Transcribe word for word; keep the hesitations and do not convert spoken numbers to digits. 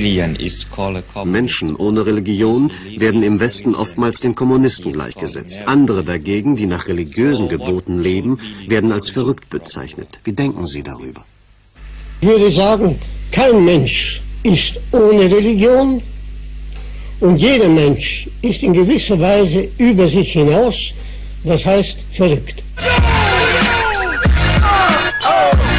Menschen ohne Religion werden im Westen oftmals den Kommunisten gleichgesetzt. Andere dagegen, die nach religiösen Geboten leben, werden als verrückt bezeichnet. Wie denken Sie darüber? Ich würde sagen, kein Mensch ist ohne Religion und jeder Mensch ist in gewisser Weise über sich hinaus, das heißt verrückt.